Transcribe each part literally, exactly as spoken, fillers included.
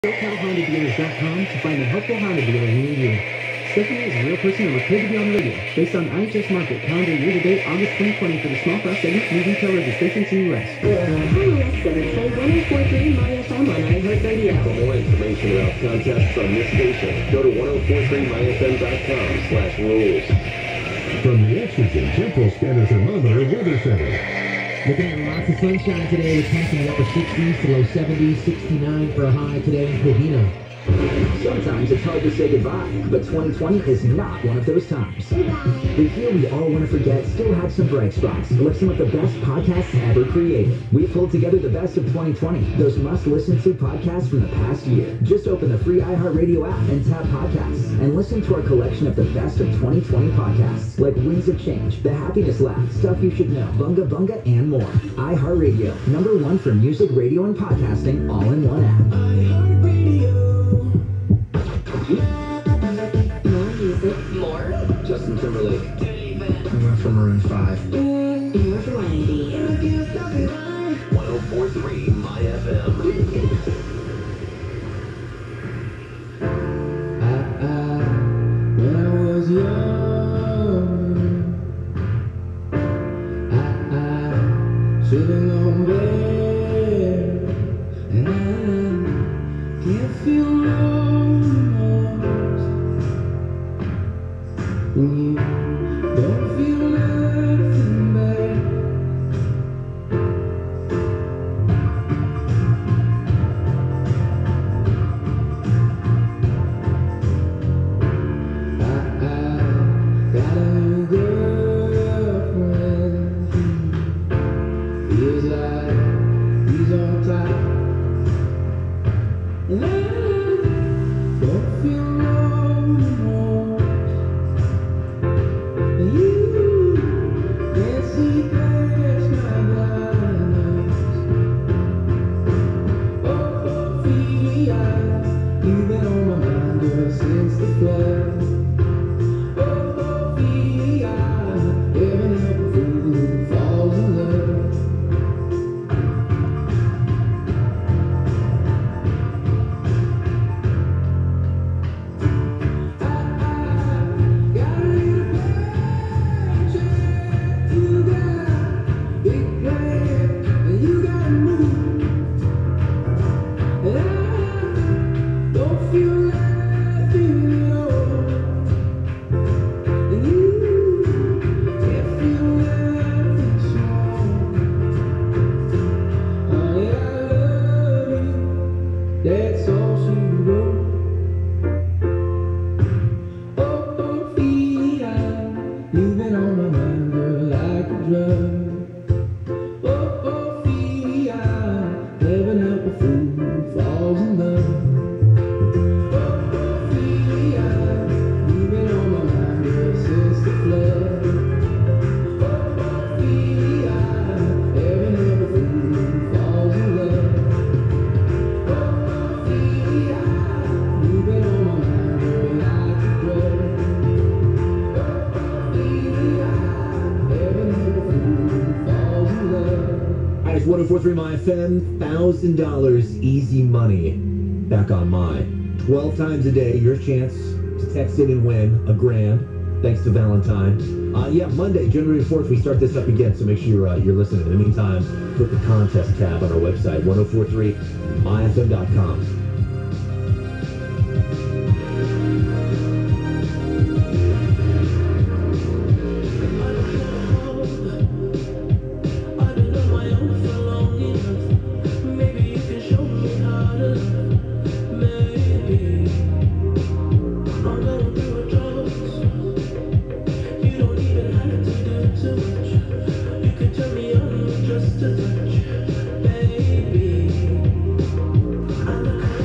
SoCal Honda Dealers dot com to find a helpful Honda dealer near you. Stephanie is a real person and was paid to be on the radio. Based on I H S Market, calendar year-to-date August twenty twenty for the small class segment, new retail registrations in the U S Play one oh four point three My F M on iHeartRadio. For more information about contests on this station, go to ten forty-three my f m dot com slash rules. From the Exergen Temple Scanner Thermometer Weather Center. Looking at lots of sunshine today with temps in the upper sixties to low seventies, sixty-nine for a high today in Covina. Sometimes it's hard to say goodbye, but twenty twenty is not one of those times. The year we all want to forget still had some bright spots, like some of the best podcasts ever created. We pulled together the best of twenty twenty, those must-listen-to podcasts from the past year. Just open the free iHeartRadio app and tap podcasts, and listen to our collection of the best of twenty twenty podcasts, like Winds of Change, The Happiness Lab, Stuff You Should Know, Bunga Bunga, and more. iHeartRadio, number one for music, radio, and podcasting, all in one app. iHeartRadio. More music. More. Justin Timberlake. I went for Maroon five. More variety. ten forty-three My F M. I, I, when I was young, I, I should have known better, and I can't feel lost when you don't feel nothing back. I, I got a new girlfriend. Feels like he's on top, and I don't feel no remorse. And you can't see past my blindness. Oh, Ophelia, you've been on my mind, girl, since the flood. Oh, Ophelia, heaven help a fool who falls in love. That's all she wrote. Oh, Ophelia, you've been on my mind, girl, like a drug. Oh, Ophelia, heaven help a fool who falls in love. Oh, Ophelia, you've been on my mind, girl, since the flood. Oh, Ophelia, heaven help a fool who falls in love. It's ten forty-three My F M, one thousand dollars easy money back on my. twelve times a day, your chance to text in and win a grand, thanks to Valentine. Uh, yeah, Monday, January fourth, we start this up again, so make sure you're, uh, you're listening. In the meantime, click the contest tab on our website, ten forty-three my f m dot com. Just a touch, baby. I look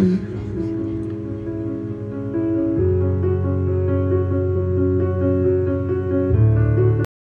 Bye.